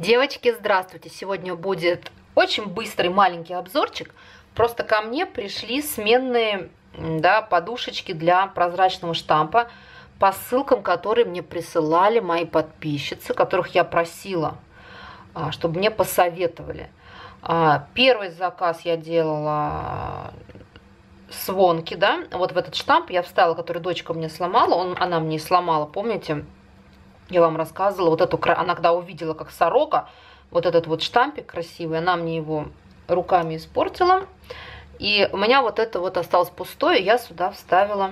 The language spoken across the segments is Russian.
Девочки, здравствуйте! Сегодня будет очень быстрый маленький обзорчик. Просто ко мне пришли сменные подушечки для прозрачного штампа по ссылкам, которые мне присылали мои подписчицы, которых я просила, чтобы мне посоветовали. Первый заказ я делала с Вонки, да, вот в этот штамп я вставила, который дочка мне сломала, она мне сломала, помните? Я вам рассказывала, вот эту, она когда увидела, как сорока, вот этот вот штампик красивый, она мне его руками испортила. И у меня вот это вот осталось пустое, я сюда вставила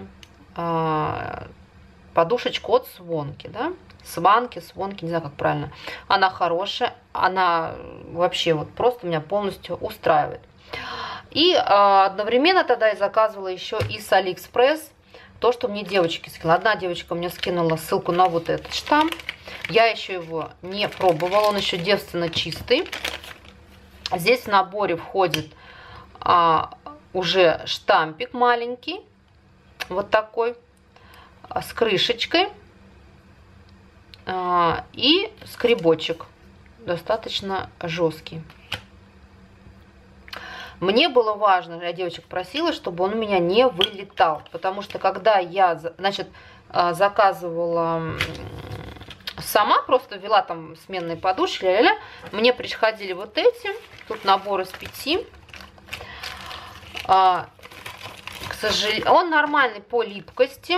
подушечку от Свонки, да, Свонки, не знаю, как правильно. Она хорошая, она вообще вот просто меня полностью устраивает. И одновременно тогда я заказывала еще и с Алиэкспресс то, что мне девочки скинули. Одна девочка мне скинула ссылку на вот этот штамп. Я еще его не пробовала, он еще девственно чистый. Здесь в наборе входит уже штампик маленький, вот такой, с крышечкой и скребочек, достаточно жесткий. Мне было важно, я девочек просила, чтобы он у меня не вылетал, потому что когда я, значит, заказывала сама, просто ввела там сменные подушки, мне приходили вот эти, тут набор из 5. К сожалению, он нормальный по липкости,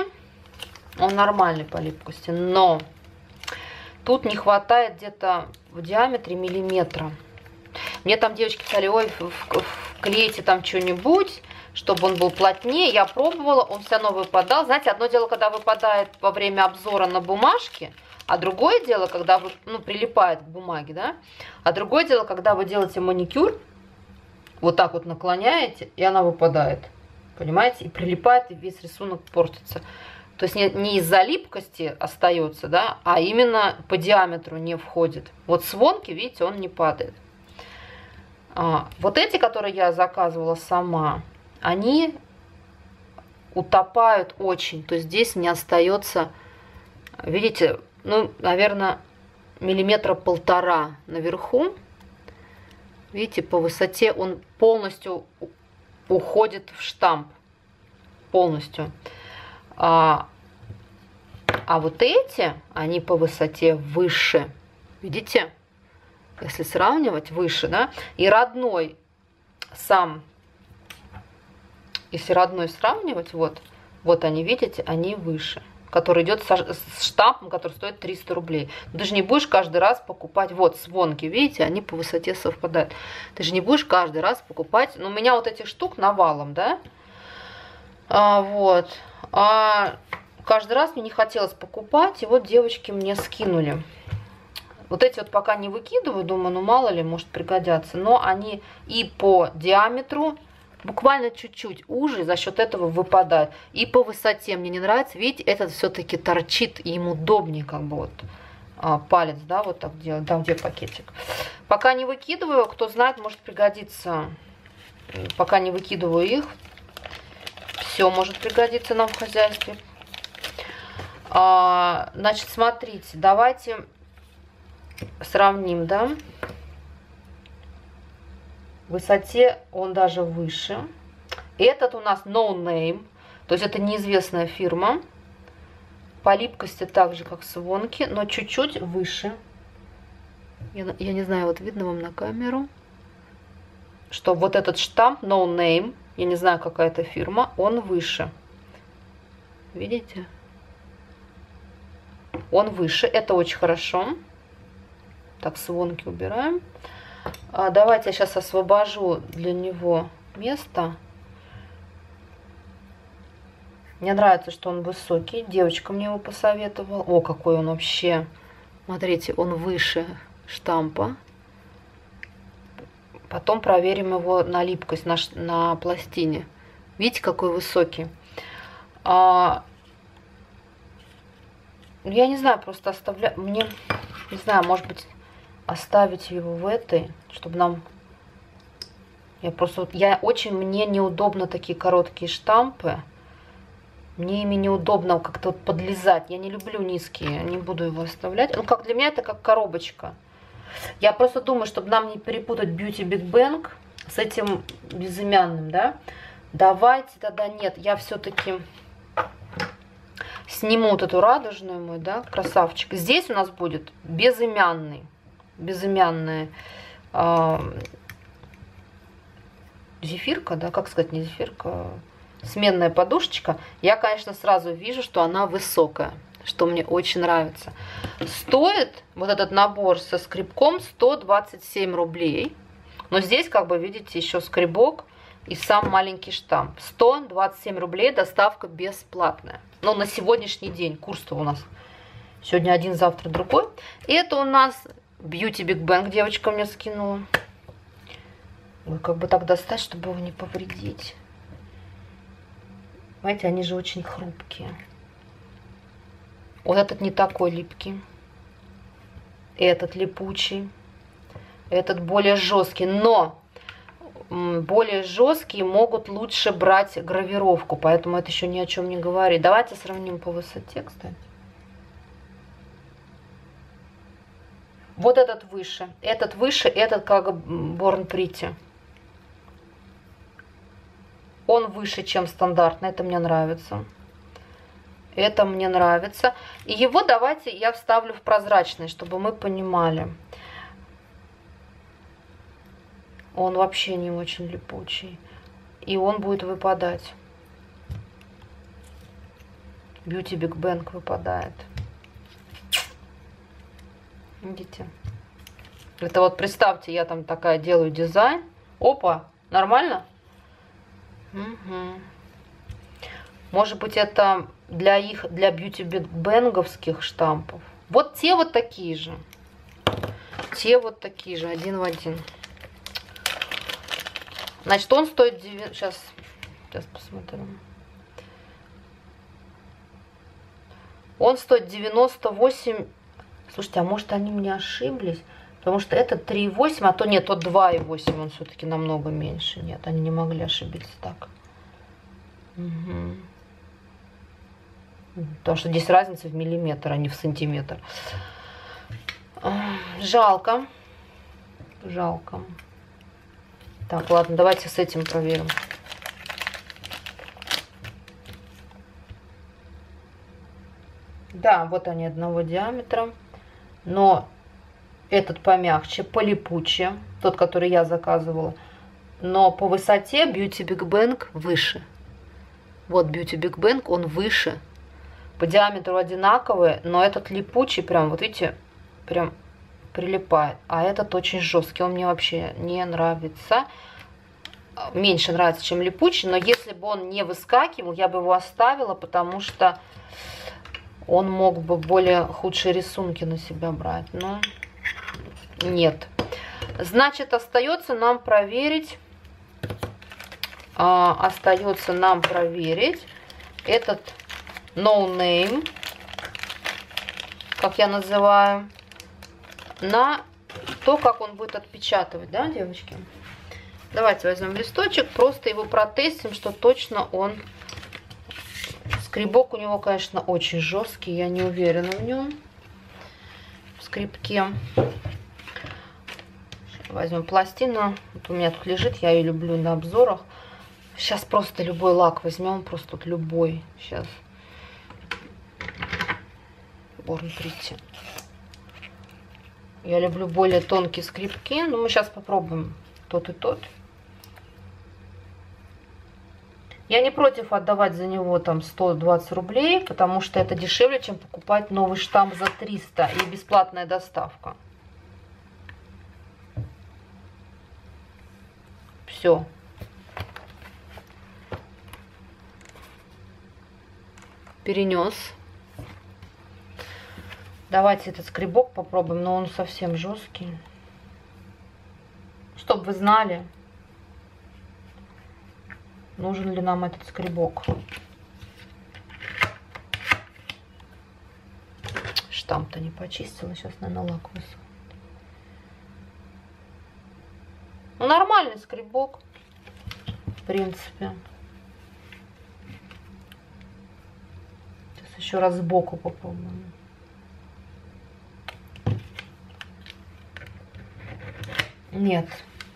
но тут не хватает где-то в диаметре миллиметра. Мне там девочки сказали, ой, вклейте там что-нибудь, чтобы он был плотнее. Я пробовала, он все равно выпадал. Знаете, одно дело, когда выпадает во время обзора на бумажке, а другое дело, когда вы, прилипает к бумаге, да? А другое дело, когда вы делаете маникюр, вот так вот наклоняете, и она выпадает. Понимаете? И прилипает, и весь рисунок портится. То есть не из-за липкости остается, да, а именно по диаметру не входит. Вот с Вонки, видите, он не падает. Вот эти, которые я заказывала сама, они утопают очень. То есть здесь не остается, видите, наверное, миллиметра 1,5 наверху. Видите, по высоте он полностью уходит в штамп. Полностью. А вот эти, они по высоте выше. Видите? Если сравнивать, выше, да? И родной сам, если родной сравнивать, вот они, видите, они выше. Который идет с штампом, который стоит 300 рублей. Ты же не будешь каждый раз покупать, вот, Свонки, видите, они по высоте совпадают. Ты же не будешь каждый раз покупать, у меня вот этих штук навалом, да? Каждый раз мне не хотелось покупать, и вот девочки мне скинули. Вот эти вот пока не выкидываю, думаю, мало ли, может пригодятся. Но они и по диаметру буквально чуть-чуть уже, за счет этого выпадают. И по высоте мне не нравится. Видите, этот все-таки торчит, и им удобнее как бы вот палец, да, вот так делать. Там где пакетик. Пока не выкидываю, кто знает, может пригодиться. Пока не выкидываю их. Все может пригодиться нам в хозяйстве. Значит, смотрите, давайте сравним, да. В высоте он даже выше. Этот у нас No Name, то есть это неизвестная фирма. По липкости так же, как Свонки, но чуть-чуть выше. Я не знаю, вот видно вам на камеру, что вот этот штамп No Name, я не знаю, какая это фирма, он выше. Видите? Он выше, это очень хорошо. Так, Свонки убираем. Давайте я сейчас освобожу для него место. Мне нравится, что он высокий. Девочка мне его посоветовала. О, какой он вообще. Смотрите, он выше штампа. Потом проверим его на липкость, на пластине. Видите, какой высокий. Я не знаю, просто оставляю. Мне, не знаю, может быть, оставить его в этой, чтобы нам... Мне неудобно такие короткие штампы. Мне ими неудобно как-то вот подлезать. Я не люблю низкие, не буду его оставлять. Как для меня это как коробочка. Я просто думаю, чтобы нам не перепутать Beauty Big Bang с этим безымянным, да. Давайте тогда нет, я все-таки сниму вот эту радужную мой, да, красавчик. Здесь у нас будет безымянный, зефирка, да, как сказать, не зефирка, сменная подушечка. Я, конечно, сразу вижу, что она высокая, что мне очень нравится. Стоит вот этот набор со скребком 127 рублей. Но здесь, как бы, видите, еще скребок и сам маленький штамп. 127 рублей, доставка бесплатная. Но на сегодняшний день курс-то у нас сегодня один, завтра другой. И это у нас Beauty Big Bang девочка мне скинула. Ой, как бы так достать, чтобы его не повредить. Знаете, они же очень хрупкие. Вот этот не такой липкий. Этот липучий. Этот более жесткий. Но более жесткие могут лучше брать гравировку. Поэтому это еще ни о чем не говорит. Давайте сравним по высоте, кстати. Вот этот выше, этот как Born Pretty. Он выше, чем стандартный, это мне нравится. Это мне нравится. И его давайте я вставлю в прозрачный, чтобы мы понимали. Он вообще не очень липучий. И он будет выпадать. Beauty Big Bang выпадает. Видите? Это вот представьте, я там такая делаю дизайн. Опа, нормально? Угу. Может быть, это для Beauty Big Bang'овских штампов. Вот те вот такие же. Те вот такие же, один в один. Значит, он стоит... Сейчас посмотрим. Он стоит 98... Слушайте, а может они мне ошиблись? Потому что это 3,8, а то нет, тот 2,8, он все-таки намного меньше. Нет, они не могли ошибиться так. Угу. Потому что здесь разница в миллиметр, а не в сантиметр. Жалко. Жалко. Так, ладно, давайте с этим проверим. Да, вот они одного диаметра. Но этот помягче, полипучее. Тот, который я заказывала. Но по высоте Beauty Big Bang выше. Вот Beauty Big Bang, он выше. По диаметру одинаковые, но этот липучий прям, вот видите, прям прилипает. А этот очень жесткий, он мне вообще не нравится. Меньше нравится, чем липучий, но если бы он не выскакивал, я бы его оставила, потому что он мог бы более худшие рисунки на себя брать. Но нет. Значит, остается нам проверить. Этот No Name, как я называю, на то, как он будет отпечатывать, да, девочки? Давайте возьмем листочек, просто его протестим, что точно он... Скребок у него, конечно, очень жесткий, я не уверена в нем. В скребке. Возьмем пластину. Вот у меня тут лежит, я ее люблю на обзорах. Сейчас просто любой лак возьмем, просто тут любой. Сейчас. Born Pretty. Я люблю более тонкие скребки, но мы сейчас попробуем тот и тот. Я не против отдавать за него там 120 рублей, потому что это дешевле, чем покупать новый штамп за 300 и бесплатная доставка. Все. Перенес. Давайте этот скребок попробуем, но он совсем жесткий. Чтобы вы знали, нужен ли нам этот скребок. Штамп-то не почистила, сейчас, наверное, лак высохнет. Ну, нормальный скребок, в принципе. Сейчас еще раз сбоку попробуем. Нет.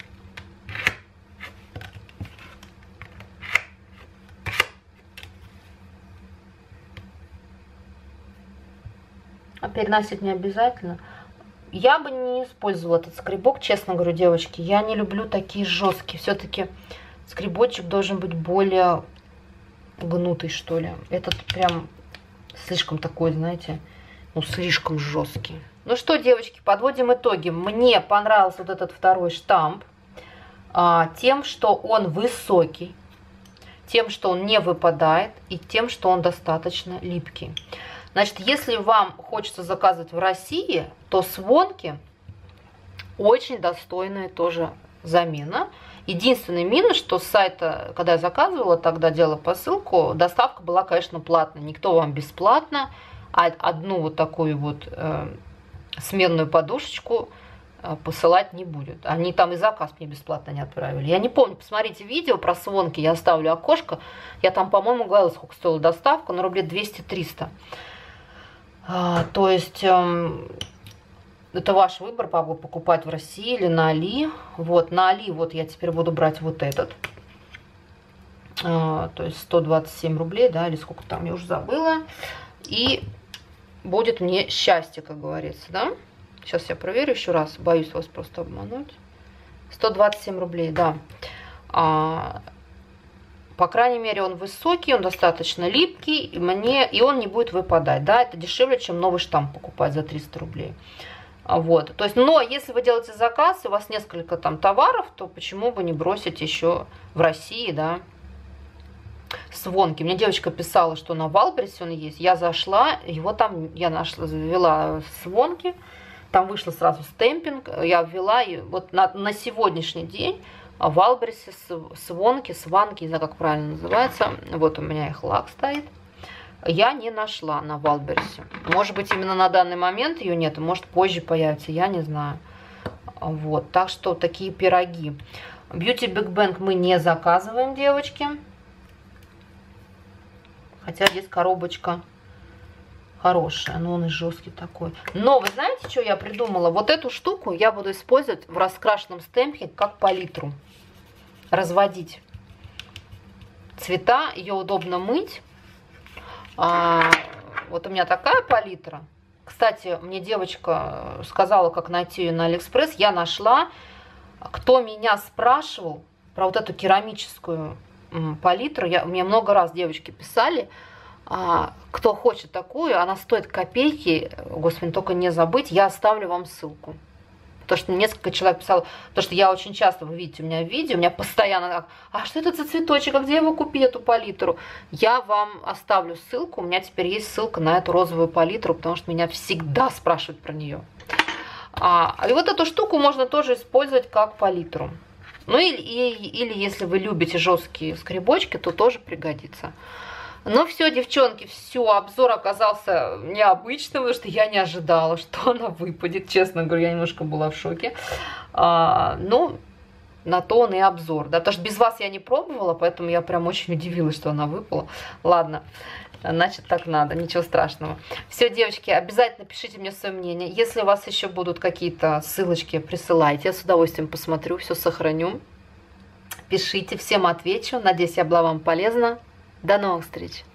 А переносить не обязательно. Я бы не использовала этот скребок, честно говорю, девочки. Я не люблю такие жесткие. Все-таки скребочек должен быть более гнутый, что ли. Этот прям слишком такой, знаете, ну, слишком жесткий. Ну что, девочки, подводим итоги. Мне понравился вот этот второй штамп тем, что он высокий, тем, что он не выпадает, и тем, что он достаточно липкий. Значит, если вам хочется заказывать в России, то Свонки очень достойная тоже замена. Единственный минус, что с сайта, когда я заказывала, тогда делала посылку, доставка была, конечно, платная. Никто вам бесплатно, а одну вот такую вот сменную подушечку посылать не будет. Они там и заказ мне бесплатно не отправили. Я не помню, посмотрите видео про Свонки, я оставлю окошко. Я там, по-моему, говорила, сколько стоила доставка, на рублей 200-300. То есть это ваш выбор, покупать в России или на Али. Вот, на Али вот я теперь буду брать вот этот. То есть 127 рублей, да, или сколько там, я уже забыла. И будет мне счастье, как говорится, да. Сейчас я проверю еще раз, боюсь вас просто обмануть. 127 рублей, да. По крайней мере, он высокий, он достаточно липкий, и он не будет выпадать. Да, это дешевле, чем новый штамп покупать за 300 рублей. Вот. То есть, но если вы делаете заказ, и у вас несколько там товаров, то почему бы не бросить еще в России, да, Свонки. Мне девочка писала, что на Валбересе он есть. Я зашла, его там я нашла, ввела Свонки, там вышло сразу стемпинг, я ввела, и вот на сегодняшний день в Валбересе Свонки, не знаю, как правильно называется. Вот у меня их лак стоит. Я не нашла на Валбересе. Может быть, именно на данный момент ее нет, может, позже появится, я не знаю. Вот, так что такие пироги. Beauty Big Bang мы не заказываем, девочки. Хотя здесь коробочка хорошая, но он и жесткий такой. Но вы знаете, что я придумала? Вот эту штуку я буду использовать в раскрашенном стемпе как палитру. Разводить цвета, ее удобно мыть. Вот у меня такая палитра. Кстати, мне девочка сказала, как найти ее на Алиэкспресс. Я нашла. Кто меня спрашивал про вот эту керамическую палитру, мне много раз девочки писали, кто хочет такую, она стоит копейки, господи, только не забыть, я оставлю вам ссылку. Потому что несколько человек писало, потому что я очень часто, вы видите, у меня видео, у меня постоянно, что это за цветочек, а где я его купить, эту палитру? Я вам оставлю ссылку, у меня теперь есть ссылка на эту розовую палитру, потому что меня всегда спрашивают про нее. И вот эту штуку можно тоже использовать как палитру. Ну или если вы любите жесткие скребочки, то тоже пригодится. Ну все, девчонки, все, обзор оказался необычным, потому что я не ожидала, что она выпадет. Честно говоря, я немножко была в шоке. Ну, на то он и обзор, да, потому что без вас я не пробовала, поэтому я прям очень удивилась, что она выпала. Ладно, значит так надо, ничего страшного. Все, девочки, обязательно пишите мне свое мнение. Если у вас еще будут какие-то ссылочки, присылайте, я с удовольствием посмотрю, все сохраню. Пишите, всем отвечу. Надеюсь, я была вам полезна. До новых встреч!